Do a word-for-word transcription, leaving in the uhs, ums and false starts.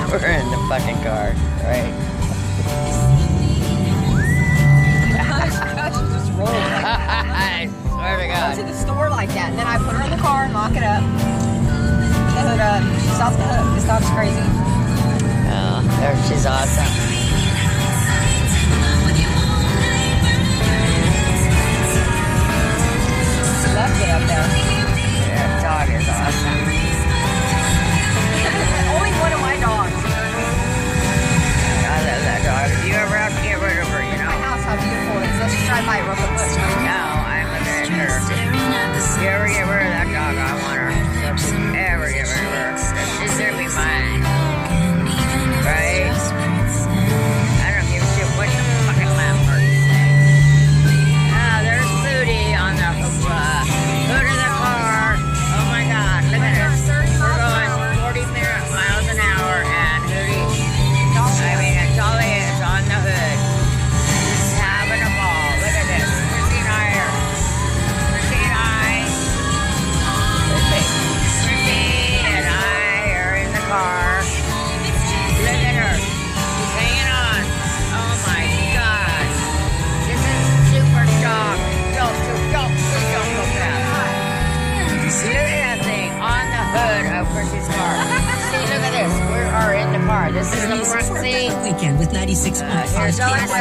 We're in the fucking car, right? Just rolled. I swear to I God. went to the store like that, and then I put her in the car and lock it up. Put the hood up. She stopped the hook. This dog's crazy. Oh, there, she's awesome. She loves it up there. That dog is awesome. Only one of my dogs. I love that dog. If you ever have to get rid of her, you My know. house, how beautiful it is. Let's just drive by it real quick. Look. No, I'm looking at her. If you ever get rid of that dog, I want her. If you ever get rid of her, she's gonna be mine. Right? I don't give a shit what the fucking landlord say. Ah, there's Foodie on the uh, hood of the car. Oh my God, look at this. We're going forty miles an hour, and Foodie, I mean, it's all it is on the hood. Just having a ball. Look at this. Chrissy and I are. Chrissy and I. Chrissy and I are in the car. Look at her. She's hanging on. Oh my God. This is super shock. Don't, don't, don't, don't go fast. Look at that thing on the hood of Chrissy's car. See, look at this. We are in the car. This is the front seat. Weekend with ninety-six point Uh, five here's all K Y